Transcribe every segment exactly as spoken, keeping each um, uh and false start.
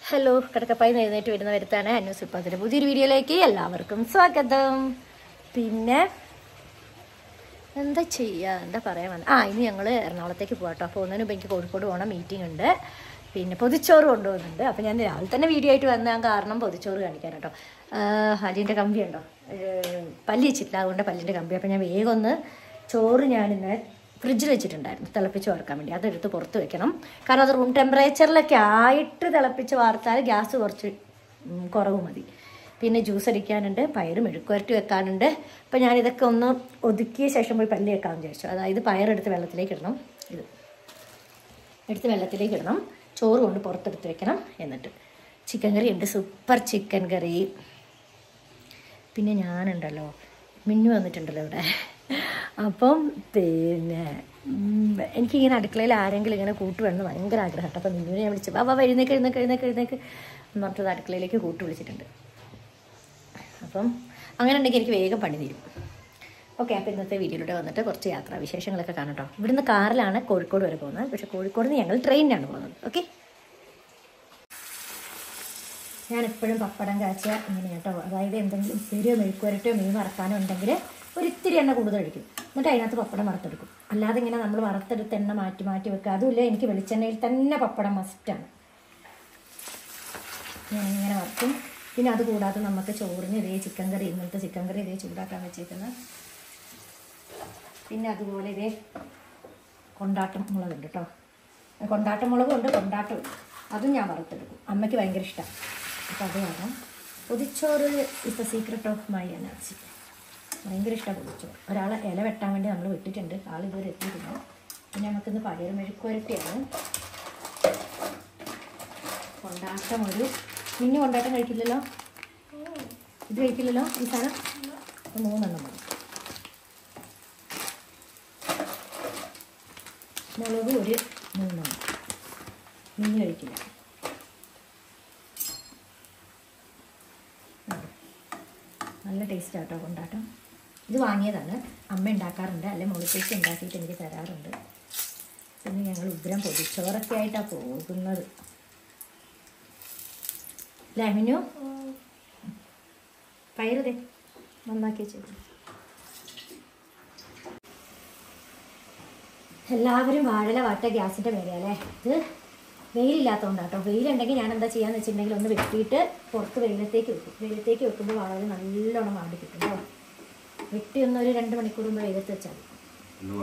Hello, കിടക്കപ്പായി എഴുന്നേറ്റ് വരുന്ന വരുത്താണ് അന്വേഷ് ഉൽപ്പാദത്തിന്റെ പുതിയൊരു വീഡിയോയിലേക്ക് എല്ലാവർക്കും സ്വാഗതം. പിന്നെ എന്താ ചെയ്യുക, എന്താ പറയാൻ വന്നത്, ആ ഇനി ഞങ്ങൾ എറണാകുളത്തേക്ക് പോകാം കേട്ടോ. പോകുന്നതിന് മുമ്പ് എനിക്ക് കോഴിക്കോട് പോകണം, മീറ്റിംഗ് ഉണ്ട്. പിന്നെ പൊതിച്ചോറ് കൊണ്ടുപോകുന്നുണ്ട്. അപ്പോൾ ഞാൻ രാവിലെ തന്നെ വീഡിയോ ആയിട്ട് വന്നാൻ കാരണം പൊതിച്ചോറ് കാണിക്കാൻ കേട്ടോ. പല്ലിൻ്റെ കമ്പി ഉണ്ടോ, പല്ലി വെച്ചിട്ടില്ല, അതുകൊണ്ട് പല്ലിൻ്റെ കമ്പി. അപ്പോൾ ഞാൻ വേഗം ഒന്ന് ചോറ് ഞാനിന്ന് ഫ്രിഡ്ജിൽ വെച്ചിട്ടുണ്ടായിരുന്നു തിളപ്പിച്ച് വാർക്കാൻ വേണ്ടി. അതെടുത്ത് പുറത്ത് വെക്കണം, കാരണം അത് റൂം ടെമ്പറേച്ചറിലൊക്കെ ആയിട്ട് തിളപ്പിച്ച് വാർത്താൽ ഗ്യാസ് കുറച്ച് കുറവ് മതി. പിന്നെ ജ്യൂസ് അടിക്കാനുണ്ട്, പയറ് മെഴുക്കുവരട്ടി വെക്കാനുണ്ട്. അപ്പോൾ ഞാനിതൊക്കെ ഒന്ന് ഒതുക്കിയ ശേഷം പോയി പല്ലി വെക്കാമെന്ന് വിചാരിച്ചു. അതായത് പയറെടുത്ത് വെള്ളത്തിലേക്ക് ഇടണം, ഇത് എടുത്ത് വെള്ളത്തിലേക്ക് ഇടണം, ചോറ് കൊണ്ട് പുറത്തെടുത്ത് വെക്കണം. എന്നിട്ട് ചിക്കൻ കറി ഉണ്ട്, സൂപ്പർ ചിക്കൻ കറി. പിന്നെ ഞാനുണ്ടല്ലോ, മിന്നു വന്നിട്ടുണ്ടല്ലോ ഇവിടെ. അപ്പം പിന്നെ എനിക്കിങ്ങനെ അടുക്കളയിൽ ആരെങ്കിലും ഇങ്ങനെ കൂട്ട് വേണമെന്ന് ഭയങ്കര ആഗ്രഹം കേട്ടോ. അപ്പം മിന്നുവിനെ ഞാൻ വിളിച്ചു, വാ വാ എഴുന്നേക്ക് എഴുന്നേക്ക് എഴുന്നേക്ക് എഴുന്നേക്ക് എന്ന് പറഞ്ഞത് അടുക്കളയിലേക്ക് കൂട്ട് വിളിച്ചിട്ടുണ്ട്. അപ്പം അങ്ങനെ ഉണ്ടെങ്കിൽ എനിക്ക് വേഗം പണി തീരും. ഓക്കെ, അപ്പോൾ ഇന്നത്തെ വീഡിയോയിലൂടെ വന്നിട്ട് കുറച്ച് യാത്രാ വിശേഷങ്ങളൊക്കെ കാണാം കേട്ടോ. ഇവിടുന്ന് കാറിലാണ് കോഴിക്കോട് വരെ പോകുന്നത്, പക്ഷേ കോഴിക്കോട് നിന്ന് ഞങ്ങൾ ട്രെയിനിനാണ് പോകുന്നത്. ഓക്കെ, ഞാൻ എപ്പോഴും പപ്പടം കാച്ച ഇങ്ങനെ കേട്ടോ. അതായത് എന്തെങ്കിലും ഉപ്പേരിയോ മെഴുക്കുവരട്ടിയോ മീൻ വറക്കാനോ ഉണ്ടെങ്കിൽ ഒരിത്തിരി എണ്ണ കൂടുതൽ ഒഴിക്കും, എന്നിട്ട് അതിനകത്ത് പപ്പടം വറുത്തെടുക്കും. അല്ലാതെ ഇങ്ങനെ നമ്മൾ വറുത്തെടുത്ത് എണ്ണ മാറ്റി മാറ്റി വെക്കുക, അതുമില്ല. എനിക്ക് വെളിച്ചെണ്ണയിൽ തന്നെ പപ്പടം മസ്റ്റാണ്. ഞാനിങ്ങനെ വറുക്കും. പിന്നെ അത് കൂടാതെ നമുക്ക് ചോറിന് ഇതേ ചിക്കൻ കറി, ഇന്നത്തെ ചിക്കൻ കറി ഇതേ ചൂടാക്കാൻ വെച്ചേക്കുന്നത്. പിന്നെ അതുപോലെ ഇതേ കൊണ്ടാട്ടം മുളകുണ്ട് കേട്ടോ. കൊണ്ടാട്ടം മുളകും ഉണ്ട്, കൊണ്ടാട്ടം അതും ഞാൻ വറുത്തെടുക്കും. അമ്മയ്ക്ക് ഭയങ്കര ഇഷ്ടമാണ്, അപ്പോൾ അത് വേണം. പൊതിച്ചോറ് ഇപ്പം സീക്രട്ട് ഓഫ് മൈ എനർജി, ഭയങ്കര ഇഷ്ടമാണ് പൊതിച്ചോറ്. ഒരാളെ ഇല വെട്ടാൻ വേണ്ടി നമ്മൾ വിട്ടിട്ടുണ്ട്, ആൾ ഇതുവരെ എത്തിയിട്ടില്ല. പിന്നെ നമുക്കിന്ന് പയർ മെഴുക്കുവരട്ടിയാണ്. കൊണ്ടാട്ടം ഒരു മിന്നു കൊണ്ടാട്ടം കഴിക്കില്ലല്ലോ, ഇത് കഴിക്കില്ലല്ലോ ഈ സാധനം. അപ്പോൾ മൂന്നെണ്ണം മതി. മുളക് ഒരു മൂന്നെണ്ണം, മിന്നു കഴിക്കില്ല. നല്ല ടേസ്റ്റ് ആട്ടോ കൊണ്ടാട്ടം. ഇത് വാങ്ങിയതാണ്, അമ്മ ഉണ്ടാക്കാറുണ്ട്, അല്ലെ മുളച്ചേക്ക് ഉണ്ടാക്കിയിട്ട് എനിക്ക് തരാറുണ്ട്. പിന്നെ ഞങ്ങൾ ഉഗ്രം പൊതിച്ചോറൊക്കെ ആയിട്ടാണ് പോകുന്നത്. ലെമിനു പയറുതേ നന്നാക്കി വെച്ചു. എല്ലാവരും വാഴല വാട്ട ഗ്യാസിൻ്റെ മേലെയല്ലേ. ഇത് വെയിലില്ലാത്തതുകൊണ്ടാട്ടോ. വെയിലുണ്ടെങ്കിൽ ഞാൻ എന്താ ചെയ്യാന്ന് വെച്ചിട്ടുണ്ടെങ്കിൽ ഒന്ന് വെട്ടിയിട്ട് പുറത്ത് വെയിലത്തേക്ക് വെക്കും. വെയിലത്തേക്ക് വെക്കുമ്പോൾ വാഴ നല്ലോണം വാടി കിട്ടും കേട്ടോ. വെട്ടി ഒന്ന് ഒരു രണ്ട് മണിക്കൂർ മുമ്പ് വെയിലത്ത് വെച്ചാൽ ഏ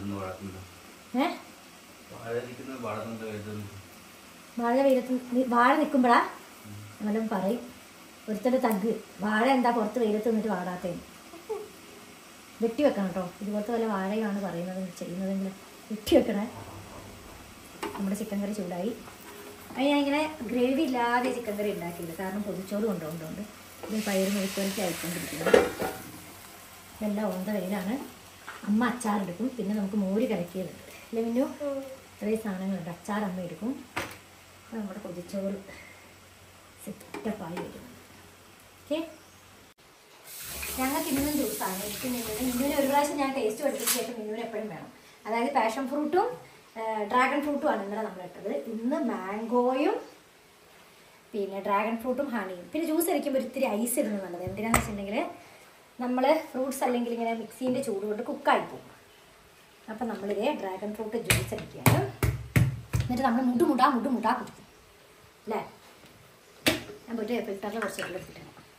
വാഴ വെയിലത്ത് വാഴ നിൽക്കുമ്പോഴാ എന്നാലും പറയും ഒരുത്തൻ്റെ തഗ്, വാഴ എന്താ പുറത്ത് വെയിലത്ത് നിന്നിട്ട് വാടാത്തേന്ന്. വെട്ടി വെക്കണം കേട്ടോ. ഇതുപോലത്തെ വല്ല വാഴയാണ് പറയുന്നത് ചെയ്യുന്നതെങ്കിൽ വെട്ടി വെക്കണേ. നമ്മുടെ ചിക്കൻ കറി ചൂടായി. അത് ഞാൻ ഇങ്ങനെ ഗ്രേവി ഇല്ലാതെ ചിക്കൻ കറി ഉണ്ടാക്കിയില്ല, കാരണം പൊതിച്ചോറ് കൊണ്ടുകൊണ്ടുകൊണ്ട് ഇത് പയർ മെഴുക്കുവരട്ടി ആയിക്കൊണ്ടിരിക്കുന്നത്. ഇതെല്ലാം ഓന്ത വെയിലാണ്. അമ്മ അച്ചാറെടുക്കും, പിന്നെ നമുക്ക് മോര് കലക്കിയതുണ്ട് അല്ലേ മിന്നു. ഇത്രയും സാധനങ്ങളുണ്ട്. അച്ചാർ അമ്മ എടുക്കും. അപ്പോൾ നമ്മുടെ പൊതിച്ചോറ് സെറ്റപ്പായി വരുന്നത്. ഓക്കെ, ഞങ്ങൾക്ക് ഇന്നും ജ്യൂസാണ്. എനിക്ക് മിന്നുവിന് മിന്നുവിന് ഒരു പ്രാവശ്യം ഞാൻ ടേസ്റ്റ് പഠിപ്പിച്ച ശേഷം മിന്നുവിന് എപ്പോഴും വേണം. അതായത് പാഷൻ ഫ്രൂട്ടും ഡ്രാഗൺ ഫ്രൂട്ടും ആണ് ഇന്നലെ നമ്മളിട്ടത്. ഇന്ന് മാംഗോയും പിന്നെ ഡ്രാഗൺ ഫ്രൂട്ടും ഹണിയും. പിന്നെ ജ്യൂസ് അടിക്കുമ്പോൾ ഒത്തിരി ഐസ് ഇടുന്നത് നല്ലത്. എന്തിനാണെന്ന് വെച്ചിട്ടുണ്ടെങ്കിൽ നമ്മൾ ഫ്രൂട്ട്സ് അല്ലെങ്കിൽ ഇങ്ങനെ മിക്സീൻ്റെ ചൂട് കൊണ്ട് കുക്കായി പോകും. അപ്പം നമ്മളിതേ ഡ്രാഗൺ ഫ്രൂട്ട് ജ്യൂസ് അടിക്കുകയാണ്. എന്നിട്ട് നമ്മൾ മുടുമുടാ മുടുമുടാ കുടിക്കും അല്ലേ. ഞാൻ പോയിട്ട് ഫിൽറ്ററിൽ കുറച്ച് വെള്ളം എടുത്തിട്ടാണ്.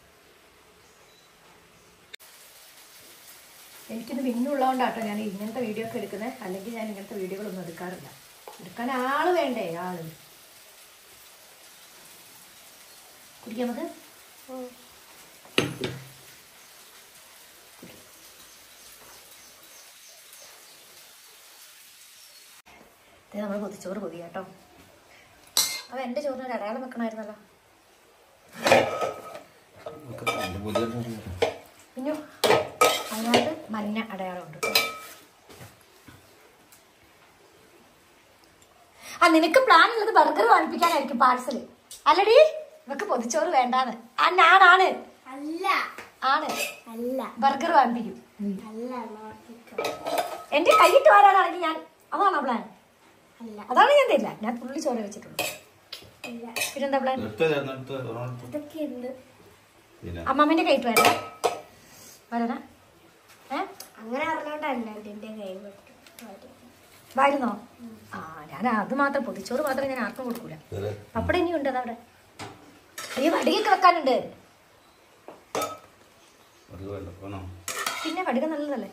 എനിക്കിത് പിന്നുള്ളതുകൊണ്ടാട്ടോ ഞാൻ ഇങ്ങനത്തെ വീഡിയോ ഒക്കെ എടുക്കുന്നത്. അല്ലെങ്കിൽ ഞാൻ ഇങ്ങനത്തെ വീഡിയോകളൊന്നും എടുക്കാറില്ല. എടുക്കാൻ ആള് വേണ്ടേ, ആള്. കുടിക്കാം നമുക്ക്. നമ്മൾ പൊതിച്ചോറ് പൊതി കേട്ടോ. അപ്പോൾ എൻ്റെ ചോറിന് ഒരു അടയാളം വെക്കണമായിരുന്നല്ലോ. പിന്നെ അതിനകത്ത് മഞ്ഞ അടയാളമുണ്ട്. ആ നിനക്ക് പ്ലാൻ ഉള്ളത് ബർഗർ വാങ്ങിപ്പിക്കാനായിരിക്കും പാഴ്സല് അല്ലടി. ഇവക്ക് പൊതിച്ചോറ് വേണ്ടാന്ന്. ആ ഞാനാണ് അല്ല ആണ് അല്ല ബർഗർ വാങ്ങിപ്പിക്കും. എന്റെ കൈയിട്ട് വരാനാണെങ്കിൽ ഞാൻ അതാണോ പ്ലാൻ? അതാണ് ഞാൻ തരില്ല. ഞാൻ തുള്ളി ചോറ് വെച്ചിട്ടുള്ളൂ. പിന്നെന്താ പ്ലാൻ? അമ്മമ്മന്റെ കൈട്ട് വരാ വരാ അങ്ങനെ അറിഞ്ഞോണ്ടല്ല വരുന്നോ? ആ ഞാൻ അത് മാത്രം പൊതിച്ചോറ് മാത്രം ഞാൻ ആർക്കും കൊടുക്കൂല. പപ്പടം ഇനിയും ഉണ്ട് അതവിടെ. ഈ വടികൊക്കെ വെക്കാനുണ്ട്. പിന്നെ വടിക നല്ലതല്ലേ?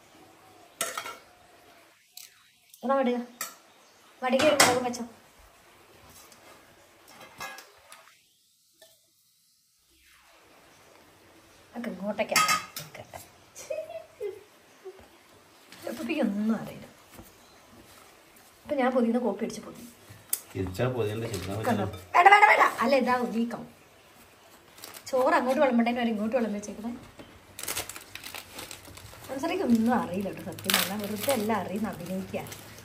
അതാ വടിക വടിക ഒരു മുളകും വെച്ചോ. ഒക്കെ ഇങ്ങോട്ടേക്കാണ് ഒന്നും അറിയില്ല. ഇപ്പൊ ഞാൻ പൊതിന്ന് കോപ്പി അടിച്ച് പൊതി വേണ്ട വേണ്ട വേണ്ട അല്ല ഇതാ വീക്കാവും. ചോറ് അങ്ങോട്ട് വിളമ്പണ്ടേന്ന് വരെ ഇങ്ങോട്ട് വിളമ്പ് വെച്ചേക്കണേ. മനസ്സിലേക്ക് ഒന്നും അറിയില്ല കേട്ടോ സത്യം പറഞ്ഞാൽ. വെറുതെ എല്ലാം അറിയുന്ന അഭിനയിക്കുക.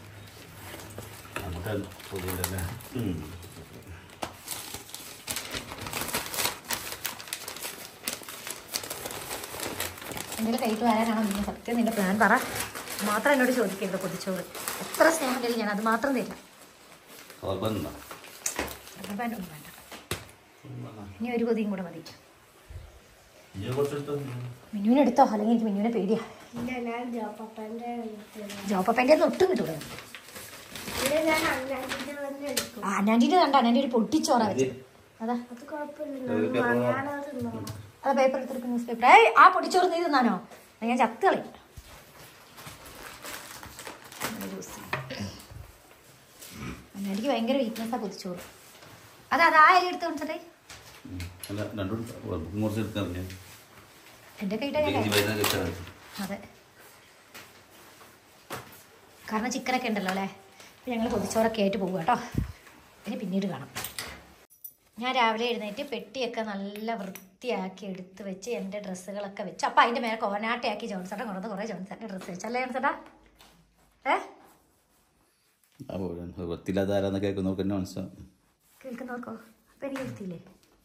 എന്തെങ്കിലും കൈട്ട് വരാനാണോ നീ സത്യം നിന്റെ പ്ലാൻ പറ. മാത്രം എന്നോട് ചോദിക്കരുത് പൊതിച്ചോറ്. എത്ര സ്നേഹമില്ല ഞാൻ അത് മാത്രം തരില്ല. ഒന്നും വേണ്ട. ഇനി ഒരു പൊതിയും കൂടെ മതി. മിന്നുവിനെ എടുത്തോ അല്ലെങ്കിൽ എനിക്ക് മിന്നുവിനെ പേടിയാ. ജോപ്പപ്പൻ്റെ ഒട്ടും കിട്ടൂടെ? അന്നാൻ്റെ കണ്ട അന്നാൻ്റെ ഒരു പൊട്ടിച്ചോറാ വെച്ചത്. അതാ അതാ പേപ്പർ എടുത്തെടുക്കും ന്യൂസ് പേപ്പർ. ഏയ് ആ പൊടിച്ചോറ് നീ തിന്നാനോ? ഞാൻ ചത്ത് കളയും. എനിക്ക് ഭയങ്കര വീക്ക്നെസ്സാ പൊതിച്ചോറ്. അതെ അത് ആ അരി എടുത്ത് കൊണ്ടിട്ടേ എന്റെ കൈ. അതെ കാരണം ചിക്കനൊക്കെ ഉണ്ടല്ലോ അല്ലേ. ഞങ്ങൾ പൊതിച്ചോറൊക്കെ ആയിട്ട് പോകുക കേട്ടോ. ഇനി പിന്നീട് കാണാം. ഞാൻ രാവിലെ എഴുന്നേറ്റ് പെട്ടിയൊക്കെ നല്ല വൃത്തിയാക്കി എടുത്ത് വെച്ച് എൻ്റെ ഡ്രസ്സുകളൊക്കെ വെച്ചു. അപ്പം അതിൻ്റെ മേലെ കോനാട്ടയാക്കി ജോൺസേട്ടൻ കൊണ്ടു കുറേ ജോൺസേട്ടൻ്റെ ഡ്രസ്സ് വെച്ചല്ലേ ജോൺസേട്ടാ? ഏ കേൾക്കുന്നോക്കോ? അപ്പം എനിക്ക് എടുത്തില്ലേ?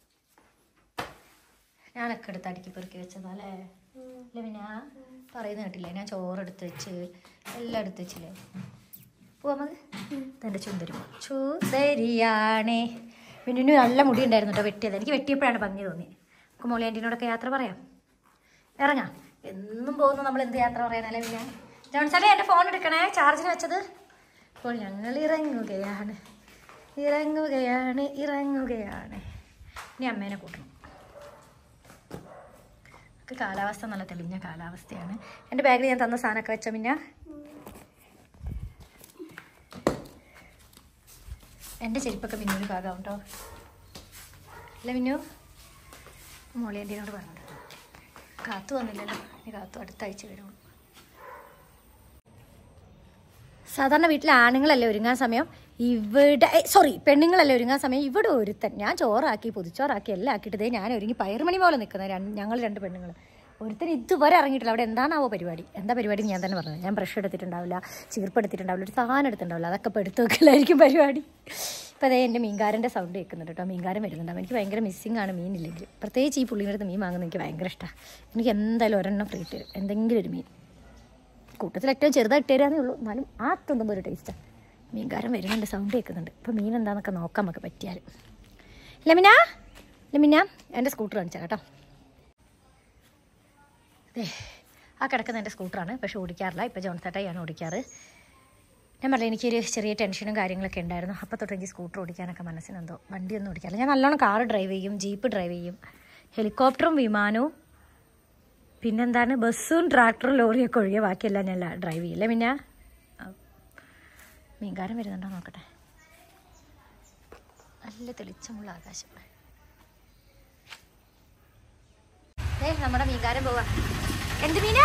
ഞാനൊക്കെ എടുത്ത് അടുക്കി പെറുക്കി വെച്ചതാ അല്ലേ? അല്ല പിന്നെ പറയുന്നത് കേട്ടില്ലേ? ഞാൻ ചോറെടുത്ത് വെച്ച് എല്ലാം എടുത്ത് വെച്ചില്ലേ? പോവാ നമുക്ക്. എൻ്റെ ചുന്ദരി ചുന്ദരിയാണേ. പിന്നെ നല്ല മുടി ഉണ്ടായിരുന്നു കേട്ടോ വെട്ടിയത്. എനിക്ക് വെട്ടിയപ്പോഴാണ് ഭംഗി തോന്നി. നമുക്ക് മോളി ആൻറ്റീനോടൊക്കെ യാത്ര പറയാം. ഇറങ്ങാം. എന്നും പോകുന്നു നമ്മൾ എന്ത് യാത്ര പറയാനല്ലേ? പിന്നെ ജോൺസേട്ടൻ എൻ്റെ ഫോൺ എടുക്കണേ, ചാർജിന് വെച്ചത്. അപ്പോൾ ഞങ്ങൾ ഇറങ്ങുകയാണ് ഇറങ്ങുകയാണ് ഇറങ്ങുകയാണ് ഇനി അമ്മേനെ കൂട്ടണം. നമുക്ക് കാലാവസ്ഥ നല്ല തെളിഞ്ഞ കാലാവസ്ഥയാണ്. എൻ്റെ ബാഗിൽ ഞാൻ തന്ന സാധനമൊക്കെ വെച്ച പിന്നെ എൻ്റെ ചെരുപ്പൊക്കെ മിന്നൂര് ഭാഗം കേട്ടോ. അല്ല മിന്നു മോളി ആൻറ്റീനോട് പറഞ്ഞത് കാത്തു വന്നില്ലല്ലോ. ഇനി കാത്തു അടുത്ത ആഴ്ച വരുള്ളൂ. സാധാരണ വീട്ടിലെ ആണുങ്ങളല്ലേ ഒരുങ്ങാൻ സമയം. ഇവിടെ സോറി പെണ്ണുങ്ങളല്ലേ ഒരുങ്ങാൻ സമയം. ഇവിടെ ഒരുത്തൻ ഞാൻ ചോറാക്കി പൊതിച്ചോറാക്കി എല്ലാം ആക്കിയിട്ടതേ ഞാൻ ഒരുങ്ങി പയറുമണി പോലെ നിൽക്കുന്നത്. രണ്ട് ഞങ്ങൾ രണ്ട് പെണ്ണുങ്ങൾ. ഒരുത്തൻ ഇതുവരെ ഇറങ്ങിയിട്ടില്ല. അവിടെ എന്താണാവോ പരിപാടി? എന്താ പരിപാടി ഞാൻ തന്നെ പറഞ്ഞത്. ഞാൻ ബ്രഷ് എടുത്തിട്ടുണ്ടാവില്ല, ചീർപ്പ് എടുത്തിട്ടുണ്ടാവില്ല, ഒരു സാധനം എടുത്തിട്ടുണ്ടാവില്ല. അതൊക്കെ ഇപ്പോൾ എടുത്ത് വെക്കലായിരിക്കും പരിപാടി. ഇപ്പോൾ അതേ എൻ്റെ മീൻകാരൻ്റെ സൗണ്ട് കേൾക്കുന്നുണ്ട് കേട്ടോ. മീൻകാരൻ വരുന്നുണ്ടാവും. എനിക്ക് ഭയങ്കര മിസ്സിംഗ് ആണ് മീനില്ലെങ്കിൽ. പ്രത്യേകിച്ച് ഈ പുള്ളിയുടെ അടുത്ത് മീൻ വാങ്ങുന്നത് എനിക്ക് ഭയങ്കര ഇഷ്ടമാണ്. എനിക്ക് എന്തായാലും ഒരെണ്ണം ഫ്രീ തരും എന്തെങ്കിലും ഒരു മീൻ. കൂട്ടത്തിൽ ഏറ്റവും ചെറുതായിട്ട് തരാന്നേ ഉള്ളൂ. എന്നാലും ആ തുണ്ടുമ്പോൾ ഒരു ടേസ്റ്റാണ്. മീൻകാരൻ വരുന്നുണ്ട്, സൗണ്ട് കേൾക്കുന്നുണ്ട്. ഇപ്പോൾ മീൻ എന്താണെന്നൊക്കെ നോക്കാൻ നമുക്ക് പറ്റിയാൽ. ലമിന ലമിന എൻ്റെ സ്കൂട്ടർ കാണിച്ചാൽ കേട്ടോ. അതെ ആ കിടക്കുന്ന എൻ്റെ സ്കൂട്ടറാണ്. പക്ഷെ ഓടിക്കാറില്ല. ഇപ്പോൾ ജോൺസേട്ടയാണ് ഓടിക്കാറ്. ഞാൻ പറഞ്ഞില്ല എനിക്കൊരു ചെറിയ ടെൻഷനും കാര്യങ്ങളൊക്കെ ഉണ്ടായിരുന്നു. അപ്പോൾ തൊട്ട് എനിക്ക് സ്കൂട്ടർ ഓടിക്കാനൊക്കെ മനസ്സിനെന്തോ. വണ്ടിയൊന്നും ഓടിക്കാറില്ല. ഞാൻ നല്ലോണം കാർ ഡ്രൈവ് ചെയ്യും, ജീപ്പ് ഡ്രൈവ് ചെയ്യും, ഹെലികോപ്റ്ററും വിമാനവും പിന്നെന്താണ് ബസ്സും ട്രാക്ടറും ലോറിയൊക്കെ ഒഴികെ ബാക്കിയെല്ലാം ഞാൻ ഡ്രൈവ് ചെയ്യില്ല. പിന്നെ മീൻകാരൻ വരുന്നുണ്ടോ നോക്കട്ടെ. നല്ല തെളിച്ചമുള്ള ആകാശം. ഏ നമ്മുടെ മീൻകാരൻ പോവാ. എന്ത് മീനാ?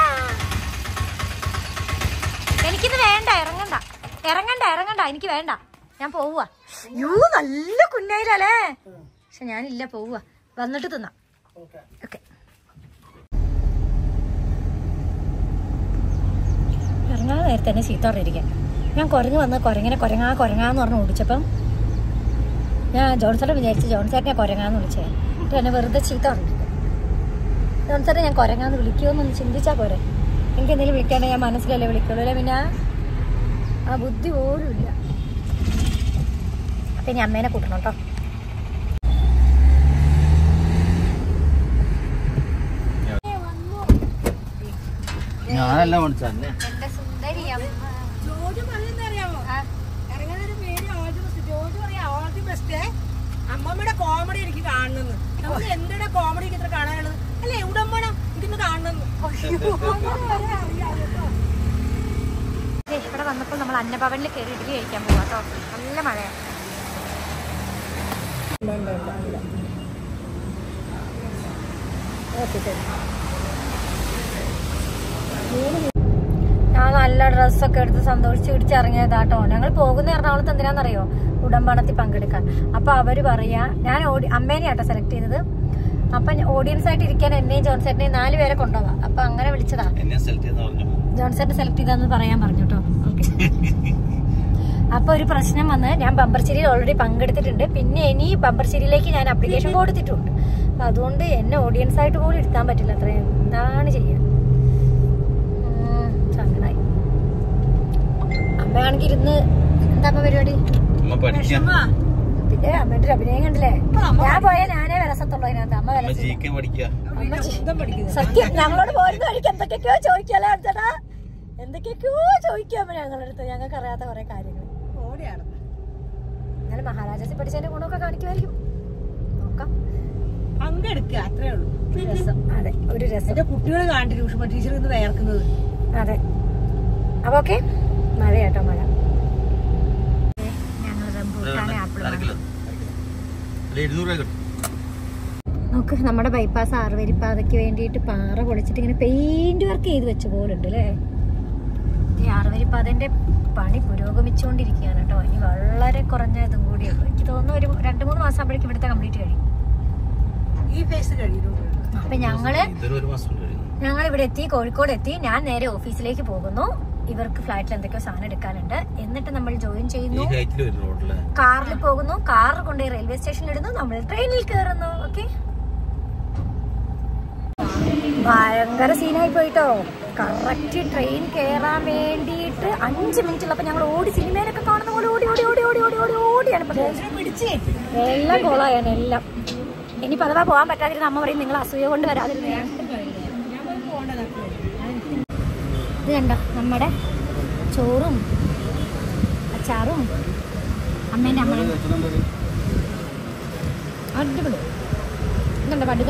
എനിക്കിന്ന് വേണ്ട. ഇറങ്ങണ്ട ഇറങ്ങണ്ട ഇറങ്ങണ്ട എനിക്ക് വേണ്ട. ഞാൻ പോവുക. യൂ നല്ല കുഞ്ഞായില്ലേ. പക്ഷെ ഞാനില്ല, പോവുക. വന്നിട്ട് തിന്നാം. ഓക്കെ. ഇറങ്ങാൻ നേരത്തെ തന്നെ ചീത്ത പറഞ്ഞിരിക്കാൻ. ഞാൻ കുരങ്ങ് വന്ന് കുരങ്ങനെ കുരങ്ങാ കുരങ്ങാന്ന് പറഞ്ഞ് ഓടിച്ചപ്പം ഞാൻ ജോൺസേട്ടൻ വിചാരിച്ച് ജോൺസേട്ടനെ കുരങ്ങാന്ന് വിളിച്ചേ. എന്നിട്ട് എന്നെ വെറുതെ ചീത്ത പറഞ്ഞിരിക്കും. ജോൺസേട്ടൻ ഞാൻ കുരങ്ങാന്ന് വിളിക്കുമോന്നൊന്ന് ചിന്തിച്ചാൽ പോരെ. എനിക്ക് എന്തെങ്കിലും വിളിക്കാണ്ട് ഞാൻ മനസ്സിലല്ലേ വിളിക്കുള്ളൂ അല്ലേ? പിന്നെ ആ ബുദ്ധി പോലും ഇല്ല. അപ്പം ഇനി അമ്മേനെ കൂട്ടണം കേട്ടോ. എന്റെ സുന്ദരി അമ്മ. ജോജു പറയുന്നറിയാമോ? ഇറങ്ങുന്നൊരു പേര് ഓൾഡ് ബെസ്റ്റ്. ജോജു പറയാ ഓൾഡ് ബെസ്റ്റ്. അമ്മമ്മയുടെ കോമഡി എനിക്ക് കാണണമെന്ന്. നമുക്ക് എന്തിനാ കോമഡി എനിക്ക് ഇത്ര കാണാനുള്ളത്? അല്ലേ ഉടമ്പണ എനിക്കൊന്ന് കാണണമെന്ന്. ഇവിടെ വന്നപ്പോൾ നമ്മൾ അന്നഭവനിൽ കയറി ഇഡ്ഡലി കഴിക്കാൻ പോവാ കേട്ടോ. നല്ല മഴയാണ്. ഞാൻ നല്ല ഡ്രസ്സൊക്കെ എടുത്ത് സന്തോഷിച്ച് പിടിച്ചിറങ്ങിയതാട്ടോ. ഞങ്ങൾ പോകുന്ന എറണാകുളത്ത് എന്തിനാണെന്നറിയോ? ഉടമ്പണത്തിൽ പങ്കെടുക്കാൻ. അപ്പൊ അവര് പറയാ, ഞാൻ ഓടി അമ്മേനെയാട്ടോ സെലക്ട് ചെയ്തത്. അപ്പൊ ഓഡിയൻസ് ആയിട്ട് ഇരിക്കാൻ എന്നെയും ജോൺസേട്ടനെയും നാല് പേരെ കൊണ്ടുപോവാം. അപ്പൊ അങ്ങനെ വിളിച്ചതാ. ജോൺസേട്ടനെ സെലക്ട് ചെയ്താന്ന് പറയാൻ പറഞ്ഞു കേട്ടോ. അപ്പൊ ഒരു പ്രശ്നം വന്ന് ഞാൻ ബമ്പർശ്ശേരിയിൽ ഓൾറെഡി പങ്കെടുത്തിട്ടുണ്ട്. പിന്നെ ഇനി ബമ്പർശ്ശേരിയിലേക്ക് ഞാൻ അപ്ലിക്കേഷൻ കൊടുത്തിട്ടുണ്ട്. അപ്പൊ അതുകൊണ്ട് എന്നെ ഓഡിയൻസ് ആയിട്ട് പോലും ഇരുത്താൻ പറ്റില്ല. അത്രയും എന്താണ് ചെയ്യാൻ. സങ്കടായി. അമ്മയാണെങ്കിൽ ഇരുന്ന് എന്താ പരിപാടി? പിന്നെ അമ്മയുടെ ഒരു അഭിനയം കണ്ടില്ലേ? ഞാൻ പോയാ ഞാനേ വിലസത്തുള്ളൂ അതിനകത്ത്. അമ്മ വിലസ സത്യം. ഞങ്ങളോട് പോരുന്ന വഴിക്ക് എന്തൊക്കെയൊക്കെയോ ചോദിക്കാലോ ചേട്ടാ. എന്തൊക്കെയൊക്കെയോ ചോദിക്കും അമ്മ ഞങ്ങളുടെ അടുത്ത്. ഞങ്ങൾക്ക് അറിയാത്ത കുറെ കാര്യങ്ങൾ. എന്നാലും മഹാരാജാസിൽ പഠിച്ചതിന്റെ ഗുണമൊക്കെ കാണിക്കുമായിരിക്കും. നോക്കാം. പങ്കെടുക്കുക അത്രേ ഉള്ളൂ. രസം. അതെ, ഒരു രസം. കുട്ടികൾ കാണിട്ട് ട്യൂഷൻ ടീച്ചർ ഇന്ന് വേർക്കുന്നത്. അതെ. അപ്പൊ ഓക്കെ, മഴ കേട്ടോ, മഴ. ഞങ്ങൾ റംബൂട്ടാനെ ആപ്പിൾ നോക്ക്. നമ്മുടെ ബൈപ്പാസ് ആറുവരിപ്പാതയ്ക്ക് വേണ്ടിയിട്ട് പാറ പൊളിച്ചിട്ട് ഇങ്ങനെ പെയിന്റ് വർക്ക് ചെയ്ത് വെച്ച പോലെ ഉണ്ട് അല്ലേ? ഈ ആറുവരിപ്പാതന്റെ പണി പുരോഗമിച്ചുകൊണ്ടിരിക്കുകയാണ് കേട്ടോ. ഇനി വളരെ കുറഞ്ഞ ഇതും കൂടിയുള്ളൂ. എനിക്ക് തോന്നുന്നു ഒരു രണ്ട് മൂന്ന് മാസം ആകുമ്പോഴേക്കും ഇവിടുത്തെ കംപ്ലീറ്റ് കഴിയും. ഈ ഫേസ് കഴിയും. അപ്പൊ ഞങ്ങള് ഞങ്ങൾ ഇവിടെ എത്തി, കോഴിക്കോട് എത്തി. ഞാൻ നേരെ ഓഫീസിലേക്ക് പോകുന്നു. ഇവർക്ക് ഫ്ലൈറ്റിൽ എന്തൊക്കെയോ സാധനം എടുക്കാനുണ്ട്. എന്നിട്ട് നമ്മൾ ജോയിൻ ചെയ്യുന്നു. കാറിൽ പോകുന്നു. കാർ കൊണ്ടുപോയി റെയിൽവേ സ്റ്റേഷനിൽ ഇടുന്നു. നമ്മൾ ട്രെയിനിൽ കയറുന്നു. ഓക്കെ, ഭയങ്കര സീനായി പോയിട്ടോ. കറക്റ്റ് ട്രെയിൻ കയറാൻ വേണ്ടിയിട്ട് അഞ്ച് മിനിറ്റ് ഉള്ളപ്പോ ഞങ്ങൾ ഓടി, സിനിമയിലൊക്കെ കാണുന്ന പോലെ ഓടി ഓടി ഓടി ഓടി ഓടി ഓടി ഓടിയാണ് പിടിച്ച് എല്ലാം കോളായാണ് എല്ലാം. ഇനി പലവാ പോകാൻ പറ്റാതിരുന്ന അമ്മ പറയും നിങ്ങൾ അസൂയ കൊണ്ട് വരാതിരുന്ന. ഇത് കണ്ടോ നമ്മുടെ ചോറും അച്ചാറും അമ്മേന്റെ അമ്മ അടിപൊളി. ഇതുണ്ടോ വടുക?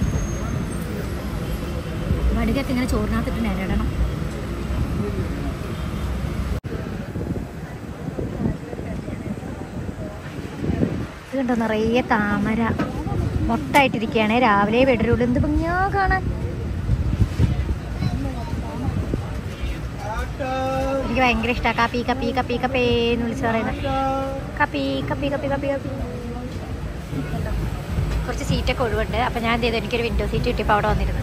വടുകൊക്കെ ഇങ്ങനെ ചോറിനകത്തിട്ട് നേരിടണം. ഇത് കണ്ടോ നിറയെ താമര മൊട്ടായിട്ടിരിക്കുകയാണ്. രാവിലെ വെടരുള്ളൂ. എന്ത് ഭംഗിയാ കാണാൻ. എനിക്ക് ഭയങ്കര ഇഷ്ടമാണ് കപ്പി കപ്പി കപ്പി കപ്പേന്ന് വിളിച്ച് പറയുന്നത്. കപ്പി കപ്പി കപ്പി കപ്പി കപ്പി. കുറച്ച് സീറ്റൊക്കെ ഒഴിവുണ്ട്. അപ്പം ഞാൻ എന്ത് ചെയ്തു, എനിക്കൊരു വിൻഡോ സീറ്റ് കിട്ടിയപ്പോൾ അവിടെ വന്നിരുന്നു.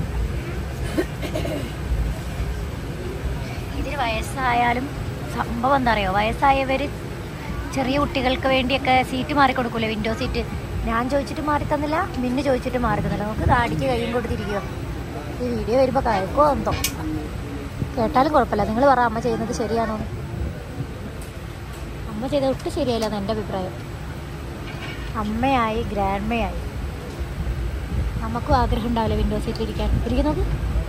ഇതിന് വയസ്സായാലും സംഭവം എന്താ അറിയോ, വയസ്സായവർ ചെറിയ കുട്ടികൾക്ക് വേണ്ടിയൊക്കെ സീറ്റ് മാറിക്കൊടുക്കൂലേ, വിൻഡോ സീറ്റ്. ഞാൻ ചോദിച്ചിട്ട് മാറി തന്നില്ല, മിന്നു ചോദിച്ചിട്ട് മാറി തന്നില്ല. നമുക്ക് താടിക്ക് കയ്യും കൊടുത്തിരിക്കുക. ഈ വീഡിയോ വരുമ്പോൾ കഴിക്കോ എന്തോ. കേട്ടാലും കുഴപ്പമില്ല. നിങ്ങൾ പറ അമ്മ ചെയ്യുന്നത് ശരിയാണോ? അമ്മ ചെയ്തത് ഒട്ടും ശരിയായില്ലെന്ന് എൻ്റെ അഭിപ്രായം. അമ്മയായി, ഗ്രാൻഡ്മയായി. നമുക്കും ആഗ്രഹം ഉണ്ടാവില്ല വിൻഡോ സീറ്റിൽ ഇരിക്കാൻ. ഇരിക്കുന്നത്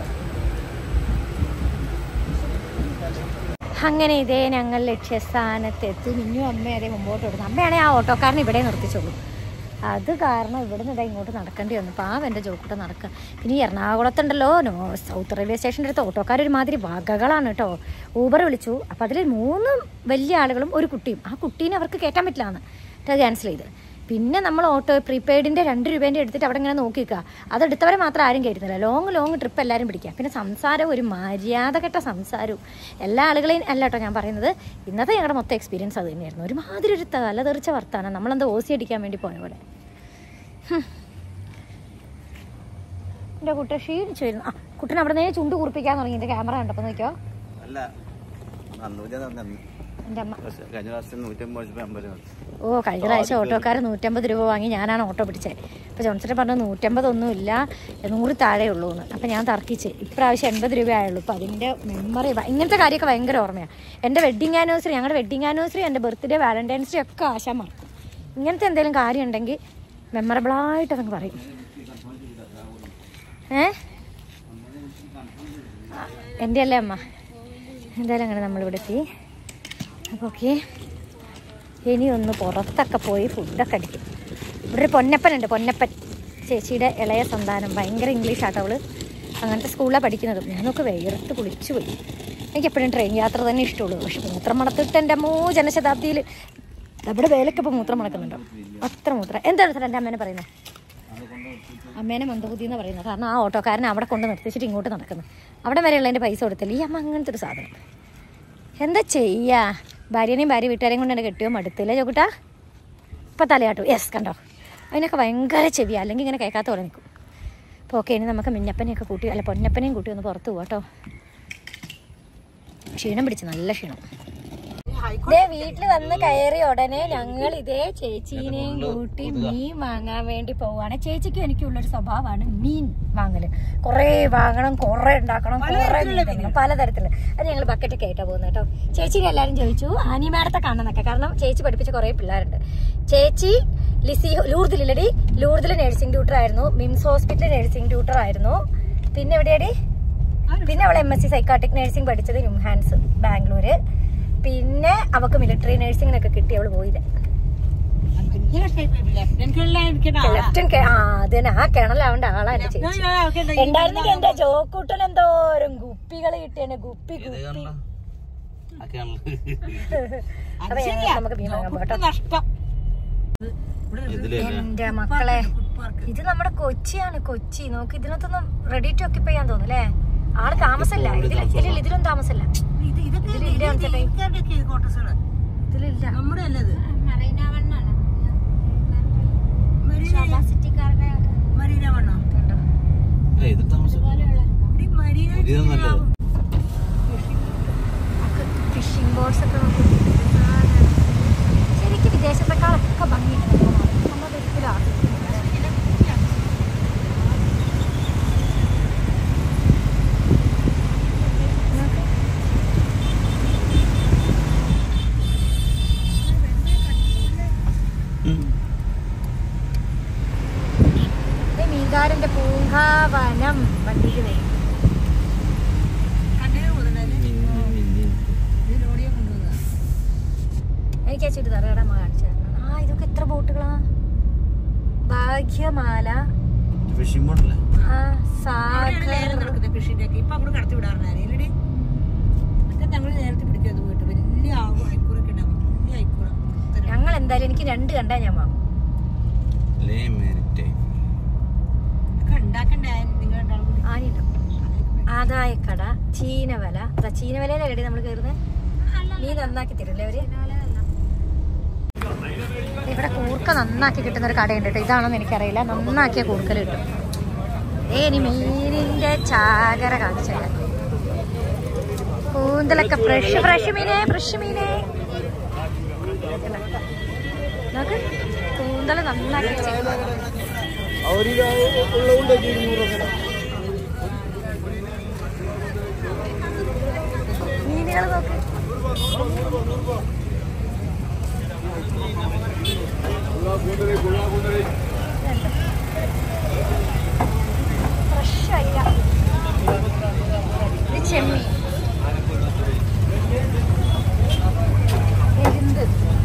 അങ്ങനെ ഇതേ ഞങ്ങൾ ലക്ഷ്യസ്ഥാനത്തെത്തി. മിന്നു അമ്മ അതേ മുമ്പോട്ട് കൊടുത്തു. അമ്മയാണെങ്കിൽ ആ ഓട്ടോക്കാരനെ ഇവിടെ നിർത്തിച്ചോളൂ. അത് കാരണം ഇവിടെ നിന്ന് ഇതാ ഇങ്ങോട്ട് നടക്കേണ്ടി വന്നു. പാവം എൻ്റെ ജോക്കൂട്ട നടക്കുക. പിന്നെ ഈ എറണാകുളത്തുണ്ടല്ലോ നോ സൗത്ത് റെയിൽവേ സ്റ്റേഷൻ്റെ അടുത്ത് ഓട്ടോക്കാരൊരുമാതിരി വകകളാണ് കേട്ടോ. ഊബർ വിളിച്ചു. അപ്പോൾ അതിൽ മൂന്ന് വലിയ ആളുകളും ഒരു കുട്ടിയും. ആ കുട്ടീനെ അവർക്ക് കയറ്റാൻ പറ്റില്ല എന്ന് അത് ക്യാൻസൽ ചെയ്ത്. പിന്നെ നമ്മൾ ഓട്ടോ പ്രീപെയ്ഡിൻ്റെ രണ്ട് രൂപേൻ്റെ എടുത്തിട്ട് അവിടെ ഇങ്ങനെ നോക്കി നിൽക്കുക. അതെടുത്തവരെ മാത്രം ആരും കയറ്റുന്നില്ല. ലോങ് ലോങ് ട്രിപ്പ് എല്ലാവരും പിടിക്കുക. പിന്നെ സംസാരം ഒരു മര്യാദ കെട്ട സംസാരവും. എല്ലാ ആളുകളെയും അല്ല കേട്ടോ ഞാൻ പറയുന്നത്. ഇന്നത്തെ ഞങ്ങളുടെ മൊത്തം എക്സ്പീരിയൻസ് അത് തന്നെയായിരുന്നു. ഒരുമാതിരി ഒരു തലതെറിച്ച വർത്താനം. നമ്മളെന്താ ഓസി അടിക്കാൻ വേണ്ടി പോയ പോലെ. എൻ്റെ കുട്ട ക്ഷീണിച്ചു വരുന്നു. ആ കുട്ടൻ അവിടെ നിന്ന് ചുണ്ട് കുറിപ്പിക്കാൻ തുടങ്ങി. എൻ്റെ ക്യാമറ കണ്ടപ്പോൾ നോക്കിയോ. എൻ്റെ അമ്മ ഓ കഴിഞ്ഞ പ്രാവശ്യം ഓട്ടോക്കാരൻ നൂറ്റമ്പത് രൂപ വാങ്ങി ഞാനാണ് ഓട്ടോ പിടിച്ചത്. അപ്പോൾ ജോൺസൺ പറഞ്ഞു നൂറ്റമ്പതൊന്നും ഇല്ല, നൂറ് താഴെ ഉള്ളൂ എന്ന്. അപ്പം ഞാൻ തർക്കിച്ച്. ഇപ്രാവശ്യം എൺപത് രൂപ ആയുള്ളൂ. അപ്പോൾ അതിൻ്റെ മെമ്മറി ഇങ്ങനത്തെ കാര്യമൊക്കെ ഭയങ്കര ഓർമ്മയാണ്. എൻ്റെ വെഡ്ഡിങ് ആനിവേഴ്സറി, ഞങ്ങളുടെ വെഡ്ഡിങ് ആനിവേഴ്സറി, എൻ്റെ ബർത്ത്ഡേ, വാലന്റൈൻസ് ഡേ ഒക്കെ ആശാൻ മറക്കും. ഇങ്ങനത്തെ എന്തെങ്കിലും കാര്യം ഉണ്ടെങ്കിൽ മെമ്മറബിളായിട്ട് അതങ്ങ് പറയും. ഏ എൻ്റെ അല്ലേ അമ്മ. എന്തായാലും അങ്ങനെ നമ്മളിവിടെ എത്തി. അപ്പോൾ ഓക്കെ, ഇനി ഒന്ന് പുറത്തൊക്കെ പോയി ഫുഡൊക്കെ അടിക്കും. ഇവിടെ ഒരു പൊന്നപ്പനുണ്ട്, പൊന്നപ്പൻ, ചേച്ചിയുടെ ഇളയ സന്താനം. ഭയങ്കര ഇംഗ്ലീഷ് ആട്ടോ അവള്. അങ്ങനത്തെ സ്കൂളിലാണ് പഠിക്കുന്നത്. ഞാനൊക്കെ വേർത്ത് കുളിച്ചു പോയി. എനിക്ക് എപ്പോഴും ട്രെയിൻ യാത്ര തന്നെ ഇഷ്ടമുള്ളൂ. പക്ഷെ മൂത്രം മണത്തിട്ട് എൻ്റെ അമ്മോ ജനശതാബ്ദിയിൽ അവിടെ വേലൊക്കെ ഇപ്പോൾ മൂത്രം മണക്കുന്നുണ്ടോ? അത്ര മൂത്രം. എന്താണ് സാർ എൻ്റെ അമ്മേനെ പറയുന്നത്? അമ്മേനെ മന്ദബുദ്ധി എന്ന് പറയുന്നത്. കാരണം ആ ഓട്ടോക്കാരൻ അവിടെ കൊണ്ട് നിർത്തിച്ചിട്ട് ഇങ്ങോട്ട് നടക്കുന്നു. അവിടെ വരെയുള്ള എൻ്റെ പൈസ കൊടുത്തില്ല. ഈ അമ്മ അങ്ങനത്തെ ഒരു സാധനം. എന്താ ചെയ്യുക? ഭാര്യനെയും ഭാര്യ വീട്ടുകാരെയും കൊണ്ട് തന്നെ കെട്ടിയോ മടുത്തില്ലേ ചോക്കൂട്ടാ? ഇപ്പം തലയാട്ടു. യെസ്, കണ്ടോ? അതിനൊക്കെ ഭയങ്കര ചെവിയാണ്. അല്ലെങ്കിൽ ഇങ്ങനെ കേൾക്കാത്ത പോലെ നിൽക്കും. അപ്പോൾ ഓക്കെ, ഇനി നമുക്ക് മിന്നപ്പനെയൊക്കെ കൂട്ടി, അല്ല പൊന്നപ്പനെയും കൂട്ടി ഒന്ന് പുറത്ത് പോകാം കേട്ടോ. ക്ഷീണം പിടിച്ച്, നല്ല ക്ഷീണം. ഇതേ വീട്ടിൽ വന്ന് കയറി ഉടനെ ഞങ്ങൾ ഇതേ ചേച്ചീനെയും കൂട്ടി മീൻ വാങ്ങാൻ വേണ്ടി പോവാണ്. ചേച്ചിക്കും എനിക്കുള്ളൊരു സ്വഭാവമാണ് മീൻ വാങ്ങല്. കുറേ വാങ്ങണം, കുറേ ഉണ്ടാക്കണം, കുറേ മീൻ പലതരത്തില്. അത് ഞങ്ങൾ ബക്കറ്റൊക്കെ ആയിട്ടാണ് പോകുന്നത് കേട്ടോ. ചേച്ചീനെ എല്ലാവരും ചോദിച്ചു ആനി മേഡത്തെ കാണാനൊക്കെ. കാരണം ചേച്ചി പഠിപ്പിച്ച കുറേ പിള്ളേരുണ്ട്. ചേച്ചി ലിസി ലൂർദിലടി, ലൂർദിൽ നഴ്സിംഗ് ട്യൂട്ടർ ആയിരുന്നു. മിംസ് ഹോസ്പിറ്റലിൽ നഴ്സിംഗ് ട്യൂട്ടർ ആയിരുന്നു. പിന്നെ എവിടെയാടി? പിന്നെ അവൾ M S C psychiatric nursing പഠിച്ചത് ന്യൂഹാൻസ് ബാംഗ്ലൂര്. പിന്നെ അവക്ക് മിലിറ്ററി നഴ്സിംഗിനൊക്കെ കിട്ടി, അവള് പോയില്ല. അതിന് ആ കിണലാവേണ്ട ആളാ എന്റെ ചേച്ചി. ഉണ്ടായിരുന്നെങ്കിൽ എന്റെ ജോക്കൂട്ടൻ എന്തോരം ഗുപ്പികള് കിട്ടിയ ഗുപ്പി ഗുപ്പി. അപ്പൊ നമുക്ക് മീൻ വാങ്ങാൻ പോട്ടോ. എന്റെ മക്കളെ, ഇത് നമ്മുടെ കൊച്ചിയാണ്, കൊച്ചി. നോക്ക്, ഇതിനകത്തൊന്നും റെഡി ടു ഓക്യുപ്പൈ ചെയ്യാൻ തോന്നുന്നു അല്ലേ? ആള് താമസമില്ല ഇതിൽ. ഇതിൽ ഇതിലൊന്നും താമസമില്ല. ഫിഷിംഗ് ബോട്ട്സ് ഒക്കെ ശരിക്കും വിദേശത്തെക്കാളൊക്കെ ഭംഗിയുണ്ട്. നമ്മളൊരിക്കലും ആസ്വദിക്കുന്നില്ല. മീൻകാരന്റെ പൂങ്കാവനം വണ്ടിക്ക് വരും. എനിക്ക് വെച്ചിട്ട് തറകട അമ്മ കാണിച്ചു തരണം. ആ ഇതൊക്കെ എത്ര ബോട്ടുകളാ! ഭാഗ്യമാല, ഞങ്ങൾ എന്തായാലും എനിക്ക് രണ്ട് കണ്ടാ ഞാൻ വാങ്ങും. ആദായക്കട, ചീനവല. ചീനവലയിലല്ലേ നമ്മൾ കയറുന്നത്? നീ നന്നാക്കി തരില്ലേ അവര്? ഇവിടെ കൂർക്ക നന്നാക്കി കിട്ടുന്ന ഒരു കടയുണ്ട് കേട്ടോ. ഇതാണെന്ന് എനിക്കറിയില്ല. നന്നാക്കിയ കൂർക്കൽ കിട്ടും. ഏ ഇനി മീനിന്റെ ചാകര കാണിച്ചല്ല. കൂന്തലൊക്കെ ഫ്രഷ് ഫ്രഷ് മീനെ ഫ്രഷ് മീനെ നോക്ക്. കൂന്തൽ നന്നാക്കി മീനുകൾ നോക്ക്. ഫ്രഷ് ആയില്ല. ഇത് ചെമ്മീൻ, എരുന്ത്,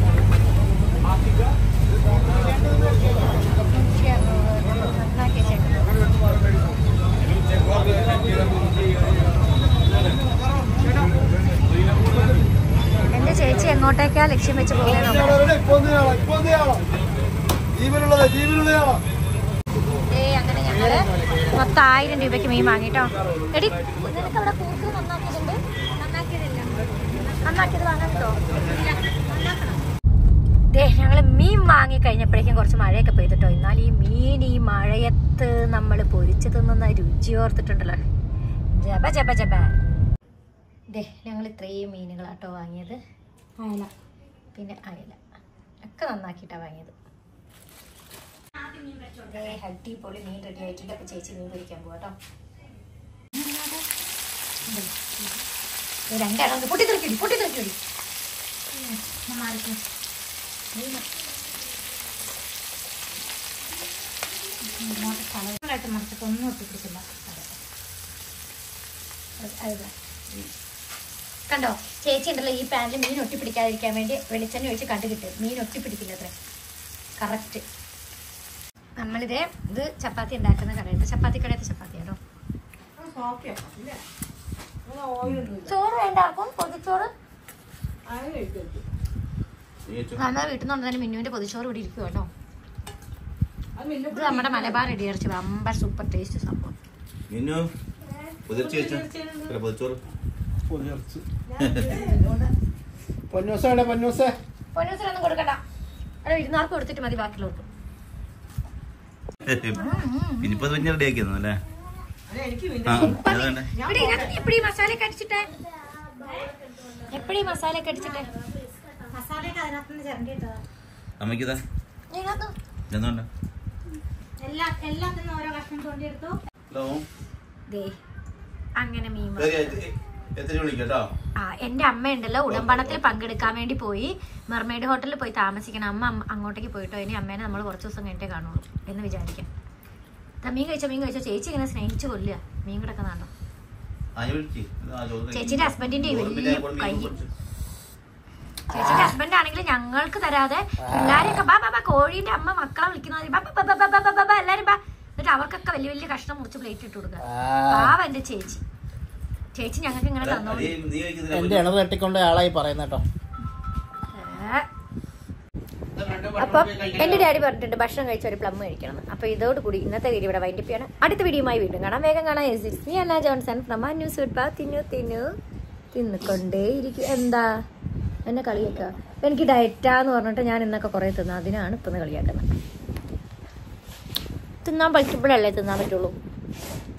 നന്നാക്കിയ ചെമ്മീൻ. എന്റെ ചേച്ചി എങ്ങോട്ടേക്കാ ലക്ഷ്യം വെച്ച് പോകുന്നത്? ഏ അങ്ങനെ ഞങ്ങള് മൊത്തം ആയിരം രൂപയ്ക്ക് മീൻ വാങ്ങിട്ടോ. എടി നിനക്ക് അവിടെ കൂർക്കൽ നന്നാക്കിയതുണ്ട്? നന്നാക്കിയത് വാങ്ങാൻ കേട്ടോ. ദേ ഞങ്ങള് മീൻ വാങ്ങി കഴിഞ്ഞപ്പോഴേക്കും കുറച്ച് മഴയൊക്കെ പെയ്തിട്ടോ. എന്നാൽ ഈ മീൻ ഈ മഴയത്ത് നമ്മൾ പൊരിച്ചു തിന്നുന്ന രുചി ഓർത്തിട്ടുണ്ടല്ലോ. ജബ ജബ ജബ. ദേ ഞങ്ങൾ ഇത്രയും മീനുകളാട്ടോ വാങ്ങിയത്. അയല, പിന്നെ അയല ഒക്കെ നന്നാക്കിയിട്ടാണ് വാങ്ങിയത്. അടിപൊളി മീൻ റെഡി ആയിട്ടുണ്ട്. അപ്പം ചേച്ചി മീൻ പൊരിക്കാൻ പോവാട്ടോ. രണ്ടെണ്ണം പൊട്ടി തെറിക്കടി പൊട്ടി തെറിക്കടി. കളറായിട്ട് മറിച്ചൊക്കെ ഒന്നും ഒട്ടിപ്പിടിച്ചില്ല. കണ്ടോ ചേച്ചി ഉണ്ടല്ലോ ഈ പാനിൽ മീൻ ഒട്ടിപ്പിടിക്കാതിരിക്കാൻ വേണ്ടി വെളിച്ചെണ്ണ ഒഴിച്ച് കണ്ടു കിട്ടും. മീൻ ഒട്ടിപ്പിടിക്കില്ല അത്ര കറക്റ്റ്. നമ്മളിതേ ഇത് ചപ്പാത്തി ഉണ്ടാക്കുന്ന കടയിൽ ചപ്പാത്തി കടയത്തെ ചപ്പാത്തി കേട്ടോ. ചോറ് വേണ്ട ആർക്കും പൊതിച്ചോറ്. എന്നാൽ വീട്ടിൽ നിന്ന് തന്നെ മിന്നുവിന്റെ പൊതിച്ചോറ് ഇവിടെ ഇരിക്കും കേട്ടോ. ഇത് നമ്മുടെ മലബാർ ഇടിയിറച്ചി വമ്പർ സൂപ്പർ ടേസ്റ്റ് സംഭവം. പൊന്നൂസിനൊന്നും കൊടുക്കണ്ട, അവിടെ ഇരുന്നാർക്ക് കൊടുത്തിട്ട് മതി ബാക്കിയുള്ളവർക്ക്. എപ്പഴീ മസാല ഒക്കെ അടിച്ചിട്ടേ എപ്പഴീ മസാല ഒക്കെ അടിച്ചിട്ടേ മസാലയൊക്കെ അതിനകത്തുനിന്ന് ചിരണ്ടിട്ടോ. ഇതിനകത്ത് എല്ലാ എല്ലാത്തിനും ഓരോ കഷ്ണം തോണ്ടിയെടുത്തു. ദേ അങ്ങനെ മീൻ ആ എന്റെ അമ്മ ഉണ്ടല്ലോ ഉടമ്പണത്തിൽ പങ്കെടുക്കാൻ വേണ്ടി പോയി മെർമെയ്ഡ് ഹോട്ടലിൽ പോയി താമസിക്കണം. അമ്മ അങ്ങോട്ടേക്ക് പോയിട്ടോ. ഇനി അമ്മേനെ നമ്മൾ കുറച്ച് ദിവസം കഴിഞ്ഞിട്ടേ കാണുള്ളൂ എന്ന് വിചാരിക്കാം. മീൻ കഴിച്ചോ മീൻ കഴിച്ചോ. ചേച്ചി ഇങ്ങനെ സ്നേഹിച്ചു കൊല്ലുക മീൻ കിടക്കുന്നുണ്ടോ. ചേച്ചിന്റെ ഹസ്ബൻഡിന്റെ വലിയ കൈ. ചേച്ചിന്റെ ഹസ്ബൻഡ് ആണെങ്കിൽ ഞങ്ങൾക്ക് തരാതെ എല്ലാരെയൊക്കെ ബാ ബാ കോഴീന്റെ അമ്മ മക്കളെ വിളിക്കുന്ന എല്ലാരും ബാ. എന്നിട്ട് അവർക്കൊക്കെ വലിയ വലിയ കഷ്ണം മുറിച്ച് പ്ലേറ്റ് ഇട്ട് കൊടുക്കുക. പാവ എന്റെ ചേച്ചി. ചേച്ചി ഞങ്ങൾക്ക് ഇങ്ങനെ തന്നോളൂ. തട്ടിക്കൊണ്ട് ആളായി പറയുന്നോ. അപ്പൊ എന്റെ ഡാഡി പറഞ്ഞിട്ടുണ്ട് ഭക്ഷണം കഴിച്ച ഒരു പ്ലം കഴിക്കണം. അപ്പൊ ഇതോടുകൂടി ഇന്നത്തെ വീഡിയോ ഇവിടെ വൈൻഡപ്പ് ചെയ്യണം. അടുത്ത വീഡിയോയുമായി വീണ്ടും കാണാം. വേഗം കാണാം. നീ അല്ല ജോൺസൺ ഫ്രം ന്യൂസ് വിട്ട് തിന്നു തിന്നു തിന്നിക്കൊണ്ടേ ഇരിക്കും. എന്താ എന്നെ കളിയാക്കുക. എനിക്ക് ഡയറ്റാന്ന് പറഞ്ഞിട്ട് ഞാൻ ഇന്നൊക്കെ കുറെ തിന്നാ. അതിനാണ് ഇപ്പൊ കളിയാക്കുന്നത്. തിന്നാൻ പറ്റുമ്പോഴല്ലേ തിന്നാൻ പറ്റുള്ളൂ.